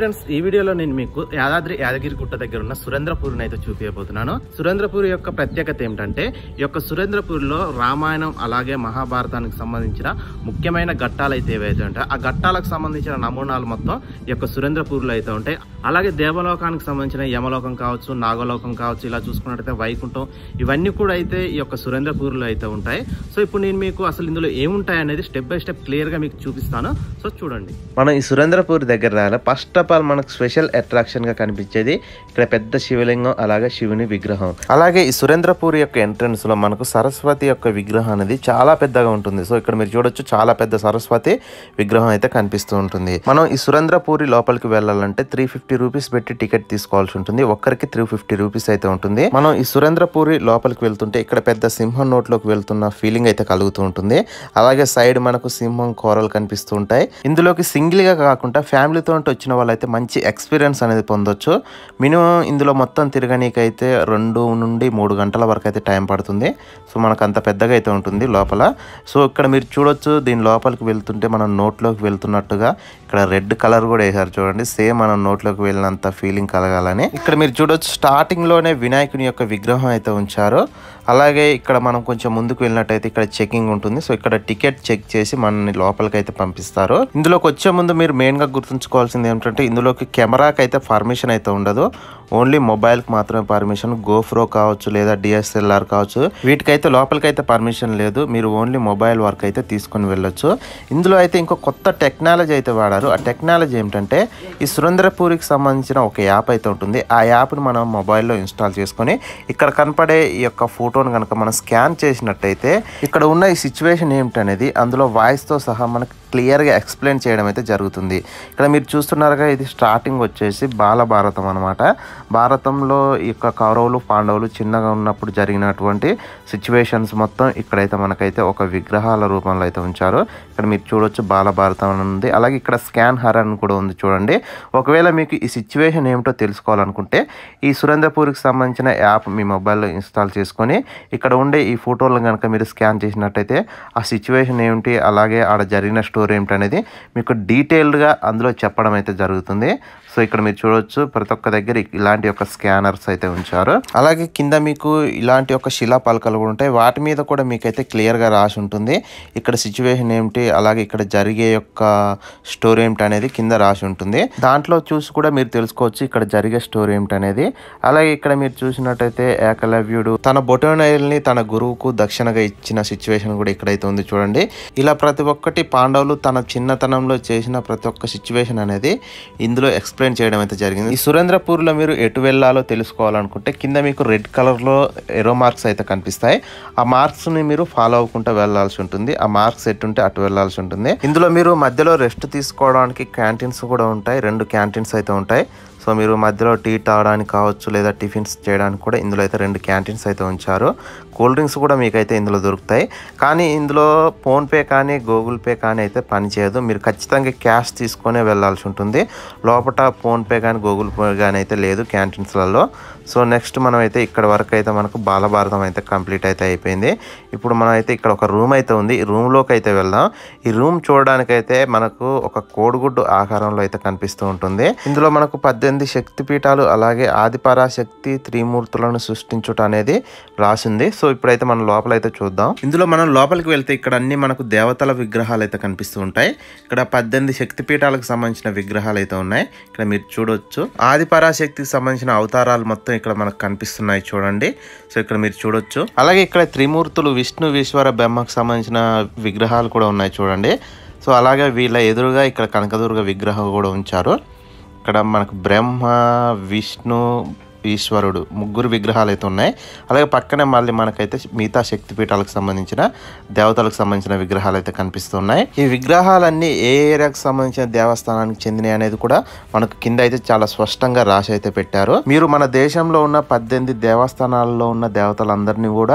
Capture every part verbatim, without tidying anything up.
Friends, ఈ వీడియోలో నేను మీకు యాదాద్రి యాదగిరిగుట్ట దగ్గర ఉన్న సురేంద్రపూరిని అయితే చూపించబోతున్నాను. సురేంద్రపూరి యొక్క ప్రత్యేకత ఏమిటంటే, ఈ యొక్క సురేంద్రపూరిలో రామాయణం అలాగే మహాభారతానికి సంబంధించిన ముఖ్యమైన ఘట్టాలు అయితే ఏవైతే ఉంటాయి, ఆ ఘట్టాలకు సంబంధించిన నమూనాలు మొత్తం ఈ యొక్క సురేంద్రపూరిలో అయితే ఉంటాయి. అలాగే దేవలోకానికి సంబంధించిన యమలోకం కావచ్చు, నాగలోకం కావచ్చు, ఇలా చూసుకున్నట్టయితే వైకుంఠం, ఇవన్నీ కూడా అయితే ఈ యొక్క సురేంద్రపూరిలో అయితే ఉంటాయి. సో ఇప్పుడు నేను మీకు అసలు ఇందులో ఏముంటాయి అనేది స్టెప్ బై స్టెప్ క్లియర్ గా మీకు చూపిస్తాను. సో చూడండి. మనం ఈ సురేంద్రపూరి దగ్గర రాయాలి. ఫస్ట్ ఆఫ్ ఆల్ మనకు స్పెషల్ అట్రాక్షన్ గా కనిపించేది ఇక్కడ పెద్ద శివలింగం, అలాగే శివుని విగ్రహం. అలాగే ఈ సురేంద్రపూరి యొక్క ఎంట్రన్స్ లో మనకు సరస్వతి యొక్క విగ్రహం అనేది చాలా పెద్దగా ఉంటుంది. సో ఇక్కడ మీరు చూడొచ్చు, చాలా పెద్ద సరస్వతి విగ్రహం అయితే కనిపిస్తూ ఉంటుంది. మనం ఈ సురేంద్రపూరి లోపలికి వెళ్ళాలంటే త్రీ ఫిఫ్టీ రూపీస్ పెట్టి టికెట్ తీసుకోవాల్సి ఉంటుంది. ఒక్కరికి త్రీ ఫిఫ్టీ రూపీస్ అయితే ఉంటుంది. మనం ఈ సురేంద్రపూరి లోపలికి వెళ్తుంటే ఇక్కడ పెద్ద సింహం నోట్లోకి వెళ్తున్న ఫీలింగ్ అయితే కలుగుతూ ఉంటుంది. అలాగే సైడ్ మనకు సింహం కోరలు కనిపిస్తూ ఉంటాయి. ఇందులోకి సింగిల్ గా కాకుండా ఫ్యామిలీతో వచ్చిన వాళ్ళైతే మంచి ఎక్స్పీరియన్స్ అనేది పొందొచ్చు. మినిమం ఇందులో మొత్తం తిరగనీకైతే రెండు నుండి మూడు గంటల వరకు అయితే టైం పడుతుంది. సో మనకు అంత పెద్దగా అయితే ఉంటుంది లోపల. సో ఇక్కడ మీరు చూడొచ్చు, దీని లోపలికి వెళ్తుంటే మనం నోట్లోకి వెళ్తున్నట్టుగా ఇక్కడ రెడ్ కలర్ కూడా వేసారు చూడండి. సేమ్ మనం నోట్లోకి వెళ్ళినంత ఫీలింగ్ కలగాలని. ఇక్కడ మీరు చూడొచ్చు, స్టార్టింగ్ లోనే వినాయకుని యొక్క విగ్రహం అయితే ఉంచారు. అలాగే ఇక్కడ మనం కొంచెం ముందుకు వెళ్ళినట్టయితే ఇక్కడ చెకింగ్ ఉంటుంది. సో ఇక్కడ టికెట్ చెక్ చేసి మనల్ని లోపలికి అయితే పంపిస్తారు. ఇందులోకి వచ్చే ముందు మీరు మెయిన్ గా గుర్తుంచుకోవాల్సింది ఏమిటంటే, ఇందులోకి కెమెరాకి అయితే పర్మిషన్ అయితే ఉండదు. ఓన్లీ మొబైల్ కి మాత్రమే పర్మిషన్. గోప్రో కావచ్చు లేదా డిఎస్ఎల్ఆర్ కావచ్చు, వీటికైతే లోపలికి అయితే పర్మిషన్ లేదు. మీరు ఓన్లీ మొబైల్ వరకు అయితే తీసుకొని వెళ్ళొచ్చు. ఇందులో అయితే ఇంకో కొత్త టెక్నాలజీ అయితే వాడారు. ఆ టెక్నాలజీ ఏమిటంటే, ఈ సురేంద్రపూరికి సంబంధించిన ఒక యాప్ అయితే ఉంటుంది. ఆ యాప్ని మనం మొబైల్లో ఇన్స్టాల్ చేసుకొని ఇక్కడ కనపడే ఈ యొక్క ఫోటోను కనుక మనం స్కాన్ చేసినట్టయితే ఇక్కడ ఉన్న ఈ సిచ్యువేషన్ ఏమిటనేది అందులో వాయిస్తో సహా మనకి క్లియర్గా ఎక్స్ప్లెయిన్ చేయడం అయితే జరుగుతుంది. ఇక్కడ మీరు చూస్తున్నారుగా, ఇది స్టార్టింగ్ వచ్చేసి బాలభారతం అనమాట. భారతంలో ఈ యొక్క కౌరవులు పాండవులు చిన్నగా ఉన్నప్పుడు జరిగినటువంటి సిచ్యువేషన్స్ మొత్తం ఇక్కడైతే మనకైతే ఒక విగ్రహాల రూపంలో అయితే ఉంచారు. ఇక్కడ మీరు చూడొచ్చు, బాలభారతం అని ఉంది. అలాగే ఇక్కడ స్కాన్ హర్ అని కూడా ఉంది చూడండి. ఒకవేళ మీకు ఈ సిచ్యువేషన్ ఏమిటో తెలుసుకోవాలనుకుంటే ఈ సురేంద్రపూరికి సంబంధించిన యాప్ మీ మొబైల్లో ఇన్స్టాల్ చేసుకొని ఇక్కడ ఉండే ఈ ఫోటోలను కనుక మీరు స్కాన్ చేసినట్టయితే ఆ సిచ్యువేషన్ ఏమిటి, అలాగే ఆడ జరిగిన స్టోరీ ఏమిటి అనేది మీకు డీటెయిల్డ్గా అందులో చెప్పడం అయితే జరుగుతుంది. సో ఇక్కడ మీరు చూడొచ్చు, ప్రతి ఒక్క దగ్గర ఇలాంటి యొక్క స్కానర్స్ అయితే ఉంచారు. అలాగే కింద మీకు ఇలాంటి యొక్క శిలా పలకలు కూడా ఉంటాయి. వాటి మీద కూడా మీకైతే క్లియర్గా రాసి ఉంటుంది ఇక్కడ సిచ్యువేషన్ ఏమిటి, అలాగే ఇక్కడ జరిగే యొక్క స్టోరీ ఏమిటి అనేది కింద రాసి ఉంటుంది. దాంట్లో చూసి కూడా మీరు తెలుసుకోవచ్చు ఇక్కడ జరిగే స్టోరీ ఏమిటి అనేది. అలాగే ఇక్కడ మీరు చూసినట్టయితే ఏకలవ్యుడు తన బొటనవేలుని తన గురువుకు దక్షిణగా ఇచ్చిన సిచ్యువేషన్ కూడా ఇక్కడైతే ఉంది చూడండి. ఇలా ప్రతి ఒక్కటి పాండవులు తన చిన్నతనంలో చేసిన ప్రతి ఒక్క సిచ్యువేషన్ అనేది ఇందులో ఎక్స్ప్లెయిన్ చేయడం అయితే జరిగింది. ఈ సురేంద్రపూర్లో మీరు ఎటు వెళ్ళాలో తెలుసుకోవాలనుకుంటే కింద మీకు రెడ్ కలర్ లో ఎరో మార్క్స్ అయితే కనిపిస్తాయి. ఆ మార్క్స్ ని మీరు ఫాలో అవ్వకుండా వెళ్లాల్సి ఉంటుంది. ఆ మార్క్స్ ఎట్టుంటే అటు వెళ్లాల్సి ఉంటుంది. ఇందులో మీరు మధ్యలో రెస్ట్ తీసుకోవడానికి క్యాంటీన్స్ కూడా ఉంటాయి. రెండు క్యాంటీన్స్ అయితే ఉంటాయి. సో మీరు మధ్యలో టీ తాగడానికి కావచ్చు లేదా టిఫిన్స్ చేయడానికి కూడా ఇందులో అయితే రెండు క్యాంటీన్స్ అయితే ఉంచారు. కూల్ డ్రింక్స్ కూడా మీకైతే ఇందులో దొరుకుతాయి. కానీ ఇందులో ఫోన్పే కానీ గూగుల్ పే కానీ అయితే పనిచేయదు. మీరు ఖచ్చితంగా క్యాష్ తీసుకొనే వెళ్ళాల్సి ఉంటుంది. లోపల ఫోన్పే కానీ గూగుల్ పే కానీ అయితే లేదు క్యాంటీన్స్లలో. సో నెక్స్ట్ మనం అయితే ఇక్కడ వరకు అయితే మనకు బాలభారతం అయితే కంప్లీట్ అయితే అయిపోయింది. ఇప్పుడు మనం అయితే ఇక్కడ ఒక రూమ్ అయితే ఉంది. ఈ రూమ్లోకి అయితే వెళ్దాం. ఈ రూమ్ చూడడానికైతే మనకు ఒక కోడిగుడ్డు ఆకారంలో అయితే కనిపిస్తూ ఉంటుంది. ఇందులో మనకు పద్దెనిమిది శక్తి పీఠాలు అలాగే ఆదిపరాశక్తి త్రిమూర్తులను సృష్టించుట అనేది రాసింది. సో ఇప్పుడైతే మనం లోపల అయితే చూద్దాం. ఇందులో మనం లోపలికి వెళ్తే ఇక్కడ అన్ని మనకు దేవతల విగ్రహాలు అయితే కనిపిస్తూ ఉంటాయి. ఇక్కడ పద్దెనిమిది శక్తి పీఠాలకు సంబంధించిన విగ్రహాలు అయితే ఉన్నాయి. ఇక్కడ మీరు చూడొచ్చు, ఆదిపరాశక్తికి సంబంధించిన అవతారాలు మొత్తం ఇక్కడ మనకు కనిపిస్తున్నాయి చూడండి. సో ఇక్కడ మీరు చూడొచ్చు. అలాగే ఇక్కడ త్రిమూర్తులు విష్ణు ఈశ్వర బ్రహ్మకు సంబంధించిన విగ్రహాలు కూడా ఉన్నాయి చూడండి. సో అలాగే వీళ్ళ ఎదురుగా ఇక్కడ కనకదుర్గ విగ్రహం కూడా ఉంచారు. ఇక్కడ మనకు బ్రహ్మ విష్ణు ఈశ్వరుడు ముగ్గురు విగ్రహాలు అయితే ఉన్నాయి. అలాగే పక్కనే మళ్ళీ మనకైతే మిగతా శక్తిపీఠాలకు సంబంధించిన దేవతలకు సంబంధించిన విగ్రహాలు అయితే కనిపిస్తున్నాయి. ఈ విగ్రహాలన్నీ ఏ ఏరియాకు సంబంధించిన దేవస్థానానికి చెందినవి అనేది కూడా మనకు కింద అయితే చాలా స్పష్టంగా రాసి అయితే పెట్టారు. మీరు మన దేశంలో ఉన్న పద్దెనిమిది దేవస్థానాల్లో ఉన్న దేవతలందరినీ కూడా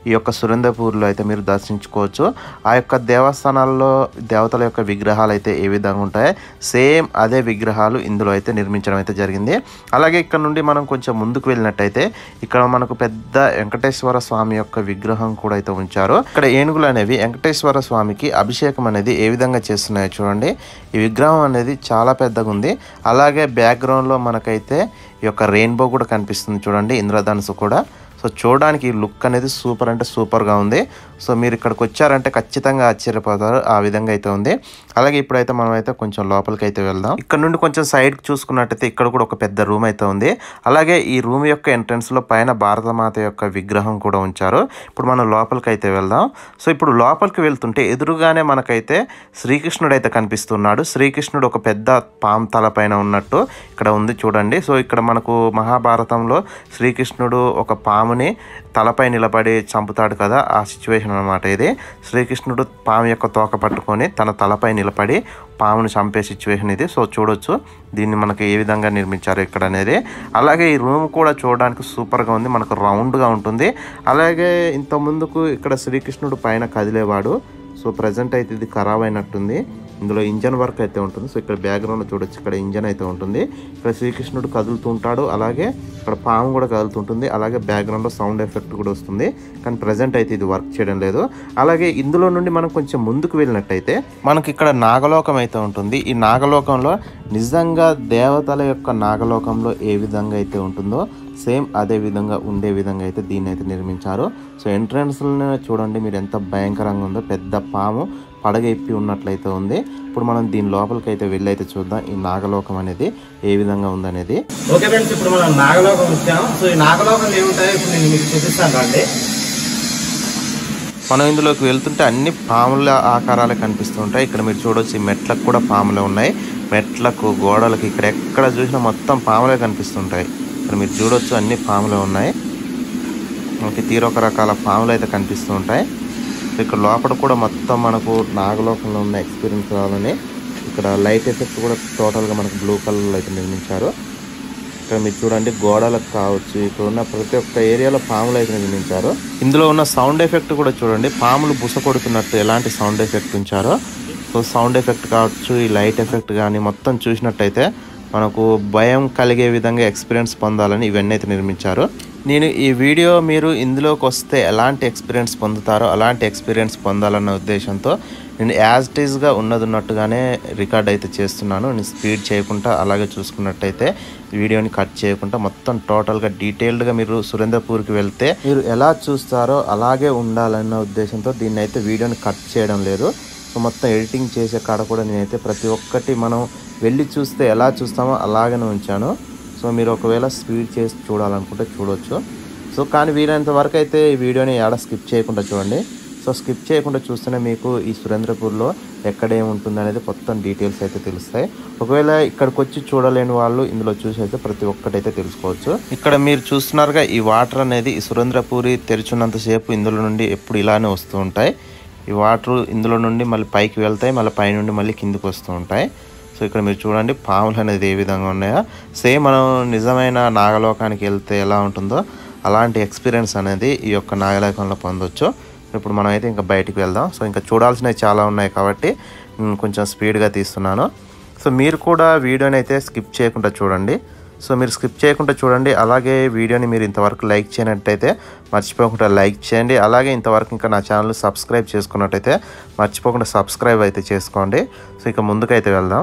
ఈ యొక్క సురేంద్రపూర్లో అయితే మీరు దర్శించుకోవచ్చు. ఆ యొక్క దేవస్థానాల్లో దేవతల యొక్క విగ్రహాలు అయితే ఏ విధంగా ఉంటాయో సేమ్ అదే విగ్రహాలు ఇందులో అయితే నిర్మించడం అయితే జరిగింది. అలాగే ఇక్కడ నుండి మనం కొంచెం ముందుకు వెళ్ళినట్టయితే ఇక్కడ మనకు పెద్ద వెంకటేశ్వర స్వామి యొక్క విగ్రహం కూడా అయితే ఉంచారు. ఇక్కడ ఏనుగులు అనేవి వెంకటేశ్వర స్వామికి అభిషేకం అనేది ఏ విధంగా చేస్తున్నాయో చూడండి. ఈ విగ్రహం అనేది చాలా పెద్దగా ఉంది. అలాగే బ్యాక్గ్రౌండ్ లో మనకైతే ఈ యొక్క రెయిన్బో కూడా కనిపిస్తుంది చూడండి, ఇంద్రధనుసు కూడా. సో చూడడానికి లుక్ అనేది సూపర్ అంటే సూపర్గా ఉంది. సో మీరు ఇక్కడికి వచ్చారంటే ఖచ్చితంగా ఆశ్చర్యపోతారు, ఆ విధంగా అయితే ఉంది. అలాగే ఇప్పుడైతే మనం అయితే కొంచెం లోపలికి అయితే వెళ్దాం. ఇక్కడ నుండి కొంచెం సైడ్కి చూసుకున్నట్టయితే ఇక్కడ కూడా ఒక పెద్ద రూమ్ అయితే ఉంది. అలాగే ఈ రూమ్ యొక్క ఎంట్రన్స్లో పైన భారతమాత యొక్క విగ్రహం కూడా ఉంచారు. ఇప్పుడు మనం లోపలికి అయితే వెళ్దాం. సో ఇప్పుడు లోపలికి వెళ్తుంటే ఎదురుగానే మనకైతే శ్రీకృష్ణుడు అయితే కనిపిస్తున్నాడు. శ్రీకృష్ణుడు ఒక పెద్ద పాము తల పైన ఉన్నట్టు ఇక్కడ ఉంది చూడండి. సో ఇక్కడ మనకు మహాభారతంలో శ్రీకృష్ణుడు ఒక పాముని తలపై నిలబడి చంపుతాడు కదా, ఆ సిచ్యువేషన్ అనమాట ఇది. శ్రీకృష్ణుడు పాము యొక్క తోక పట్టుకొని తన తలపై నిలబడి పాముని చంపే సిచ్యువేషన్ ఇది. సో చూడొచ్చు దీన్ని మనకి ఏ విధంగా నిర్మించారు ఇక్కడ అనేది. అలాగే ఈ రూమ్ కూడా చూడడానికి సూపర్గా ఉంది, మనకు రౌండ్గా ఉంటుంది. అలాగే ఇంత ముందుకు ఇక్కడ శ్రీకృష్ణుడు పైన కదిలేవాడు. సో ప్రజెంట్ అయితే ఇది ఖరాబ్ అయినట్టుంది. ఇందులో ఇంజన్ వర్క్ అయితే ఉంటుంది. సో ఇక్కడ బ్యాక్గ్రౌండ్ చూడొచ్చు, ఇక్కడ ఇంజన్ అయితే ఉంటుంది. ఇక్కడ శ్రీకృష్ణుడు కదులుతూ ఉంటాడు. అలాగే ఇక్కడ పాము కూడా కదులుతుంటుంది. అలాగే బ్యాక్గ్రౌండ్లో సౌండ్ ఎఫెక్ట్ కూడా వస్తుంది. కానీ ప్రజెంట్ అయితే ఇది వర్క్ చేయడం లేదు. అలాగే ఇందులో నుండి మనం కొంచెం ముందుకు వెళ్ళినట్టయితే మనకి ఇక్కడ నాగలోకం అయితే ఉంటుంది. ఈ నాగలోకంలో నిజంగా దేవతల యొక్క నాగలోకంలో ఏ విధంగా అయితే ఉంటుందో సేమ్ అదే విధంగా ఉండే విధంగా అయితే దీన్ని అయితే నిర్మించారు. సో ఎంట్రన్స్లో చూడండి మీరు ఎంత భయంకరంగా ఉందో, పెద్ద పాము పడగ ఇప్పి ఉన్నట్లయితే ఉంది. ఇప్పుడు మనం దీని లోపలికి అయితే వెళ్ళి అయితే చూద్దాం ఈ నాగలోకం అనేది ఏ విధంగా ఉందనేది. ఓకే ఫ్రెండ్స్, ఇప్పుడు మనం నాగలోకం వచ్చాం. సో ఈ నాగలోకం ఏముంటాయో ఇప్పుడు నేను మీకు చూపిస్తాను అండి. మనం ఇందులోకి వెళ్తుంటే అన్ని పాముల ఆకారాలే కనిపిస్తూ ఉంటాయి. ఇక్కడ మీరు చూడొచ్చు ఈ మెట్లకు కూడా పాములే ఉన్నాయి. మెట్లకు, గోడలకు ఇక్కడ ఎక్కడ చూసినా మొత్తం పాములే కనిపిస్తుంటాయి. ఇక్కడ మీరు చూడొచ్చు అన్ని పాములే ఉన్నాయి. మనకి తీరొక రకాల పాములు అయితే కనిపిస్తూ ఉంటాయి. ఇక్కడ లోపల కూడా మొత్తం మనకు నాగలోకంలో ఉన్న ఎక్స్పీరియన్స్ రావాలని ఇక్కడ లైట్ ఎఫెక్ట్ కూడా టోటల్గా మనకు బ్లూ కలర్లో అయితే నిర్మించారు. ఇక్కడ మీరు చూడండి గోడలకు కావచ్చు, ఇక్కడ ఉన్న ప్రతి ఒక్క ఏరియాలో పాములు అయితే నిర్మించారు. ఇందులో ఉన్న సౌండ్ ఎఫెక్ట్ కూడా చూడండి, పాములు బుస కొడుతున్నట్టు ఎలాంటి సౌండ్ ఎఫెక్ట్ ఉంచారో. సో సౌండ్ ఎఫెక్ట్ కావచ్చు, ఈ లైట్ ఎఫెక్ట్ కానీ మొత్తం చూసినట్టయితే మనకు భయం కలిగే విధంగా ఎక్స్పీరియన్స్ పొందాలని ఇవన్నీ అయితే నిర్మించారు. నేను ఈ వీడియో మీరు ఇందులోకి వస్తే ఎలాంటి ఎక్స్పీరియన్స్ పొందుతారో అలాంటి ఎక్స్పీరియన్స్ పొందాలన్న ఉద్దేశంతో నేను యాజ్ ఇట్ ఈస్గా ఉన్నది ఉన్నట్టుగానే రికార్డ్ అయితే చేస్తున్నాను. నేను స్పీడ్ చేయకుండా అలాగే చూసుకున్నట్టయితే వీడియోని కట్ చేయకుండా మొత్తం టోటల్గా డీటెయిల్డ్గా మీరు సురేంద్రపూర్కి వెళ్తే మీరు ఎలా చూస్తారో అలాగే ఉండాలన్న ఉద్దేశంతో దీన్ని అయితే వీడియోని కట్ చేయడం లేదు. సో మొత్తం ఎడిటింగ్ చేసే కాడ కూడా నేనైతే ప్రతి ఒక్కటి మనం వెళ్ళి చూస్తే ఎలా చూస్తామో అలాగనే ఉంచాను. సో మీరు ఒకవేళ స్పీడ్ చేసి చూడాలనుకుంటే చూడవచ్చు. సో కానీ వీలైనంత వరకు అయితే ఈ వీడియోని ఏడ స్కిప్ చేయకుండా చూడండి. సో స్కిప్ చేయకుండా చూస్తేనే మీకు ఈ సురేంద్రపూర్లో ఎక్కడ ఏముంటుంది అనేది మొత్తం డీటెయిల్స్ అయితే తెలుస్తాయి. ఒకవేళ ఇక్కడికి వచ్చి చూడలేని వాళ్ళు ఇందులో చూసి అయితే ప్రతి ఒక్కటైతే తెలుసుకోవచ్చు. ఇక్కడ మీరు చూస్తున్నారుగా ఈ వాటర్ అనేది ఈ సురేంద్రపూరి తెరిచున్నంతసేపు ఇందులో నుండి ఎప్పుడు ఇలానే వస్తూ ఉంటాయి. ఈ వాటర్ ఇందులో నుండి మళ్ళీ పైకి వెళ్తాయి, మళ్ళీ పైనుండి మళ్ళీ కిందికి వస్తూ ఉంటాయి. సో ఇక్కడ మీరు చూడండి పాములు అనేది ఏ విధంగా ఉన్నాయో సేమ్ మనం నిజమైన నాగలోకానికి వెళ్తే ఎలా ఉంటుందో అలాంటి ఎక్స్పీరియన్స్ అనేది ఈ యొక్క నాగలోకంలో పొందొచ్చు. ఇప్పుడు మనం అయితే ఇంకా బయటికి వెళ్దాం. సో ఇంకా చూడాల్సినవి చాలా ఉన్నాయి కాబట్టి కొంచెం స్పీడ్గా తీస్తున్నాను. సో మీరు కూడా వీడియోని అయితే స్కిప్ చేయకుండా చూడండి. సో మీరు స్కిప్ చేయకుండా చూడండి. అలాగే వీడియోని మీరు ఇంతవరకు లైక్ చేయనట్టయితే మర్చిపోకుండా లైక్ చేయండి. అలాగే ఇంతవరకు ఇంకా నా ఛానల్ సబ్స్క్రైబ్ చేసుకున్నట్టయితే మర్చిపోకుండా సబ్స్క్రైబ్ అయితే చేసుకోండి. సో ఇక ముందుకైతే వెళ్దాం.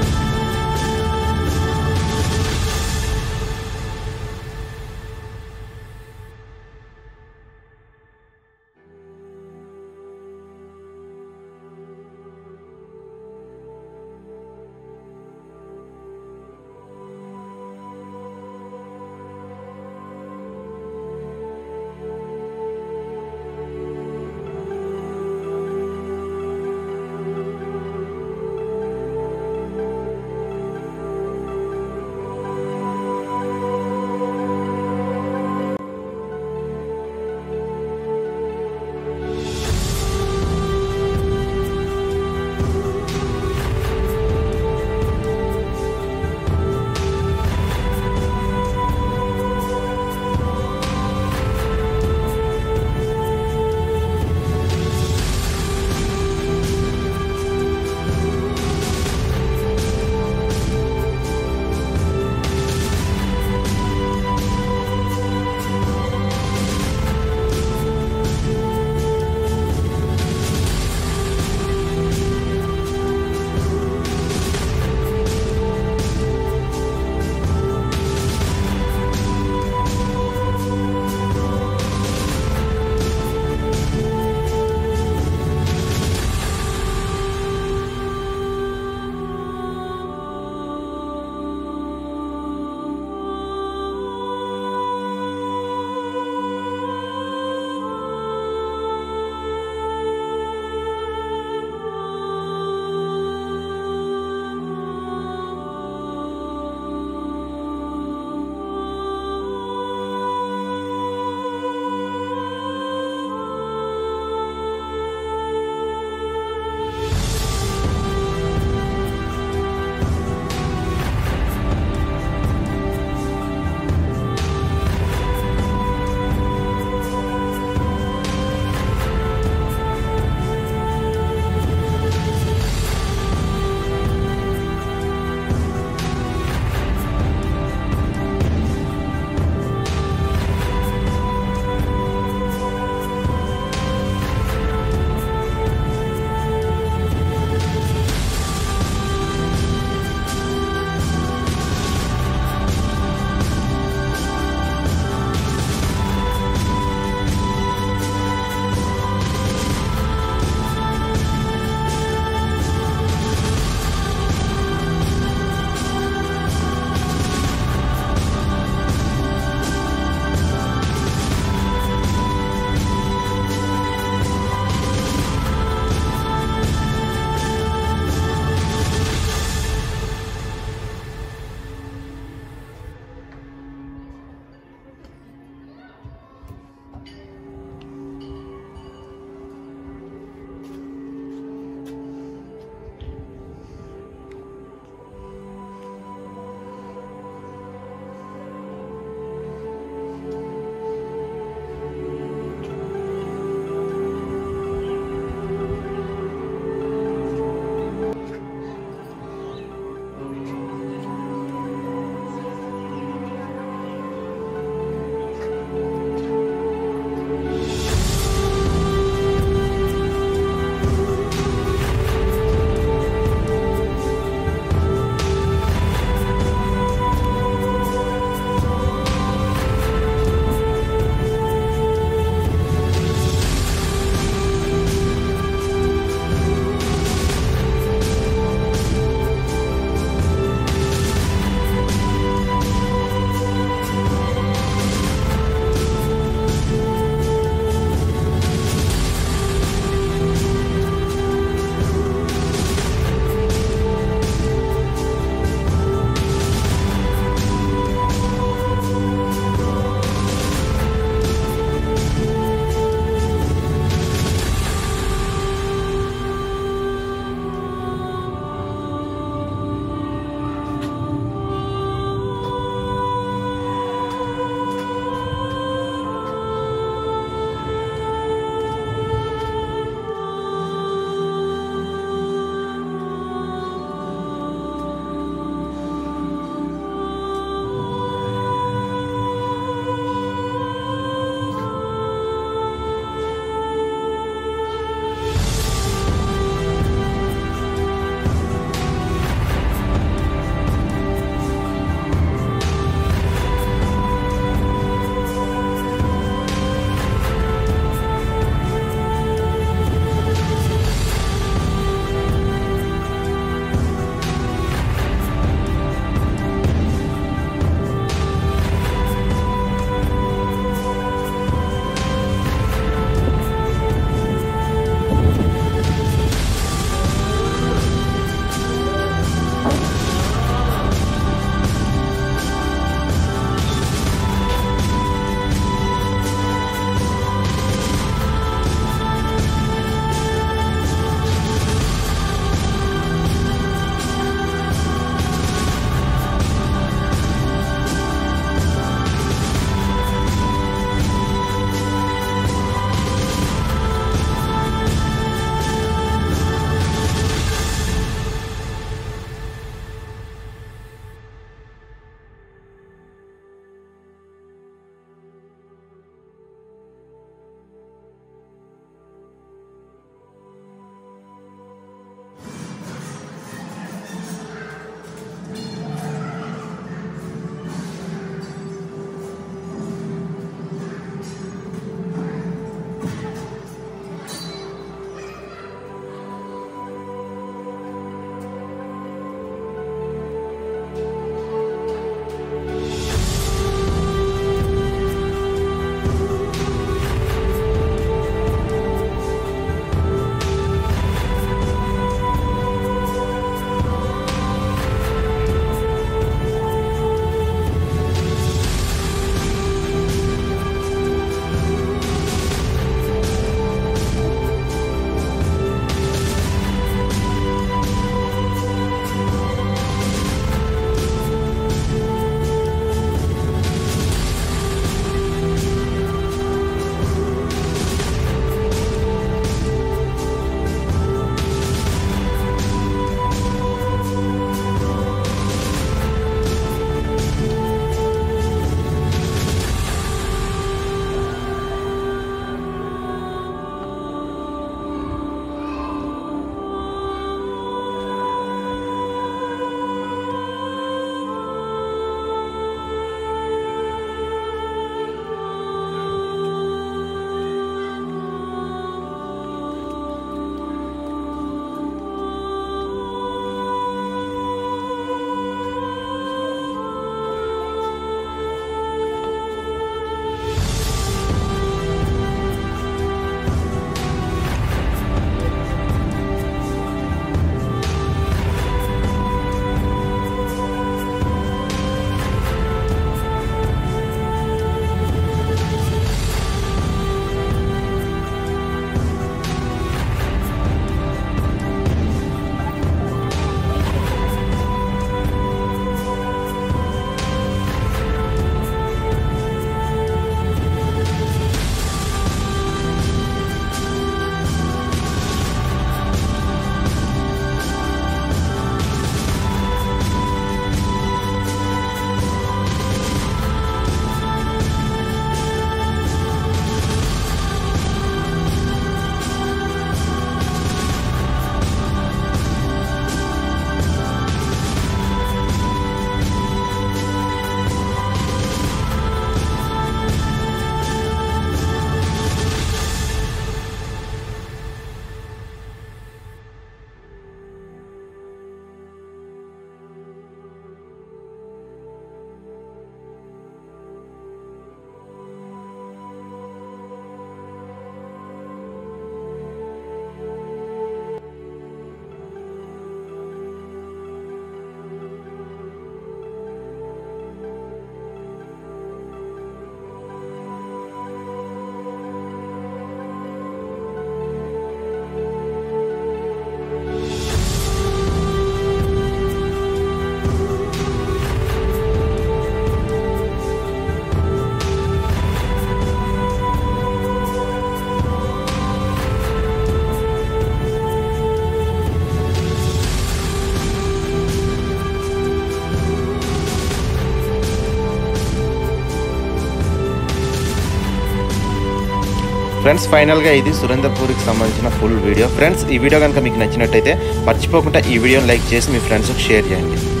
ఫ్రెండ్స్ ఫైనల్గా ఇది సురేంద్రపూర్కి సంబంధించిన ఫుల్ వీడియో. ఫ్రెండ్స్ ఈ వీడియో కనుక మీకు నచ్చినట్టయితే మర్చిపోకుండా ఈ వీడియోని లైక్ చేసి మీ ఫ్రెండ్స్కి షేర్ చేయండి.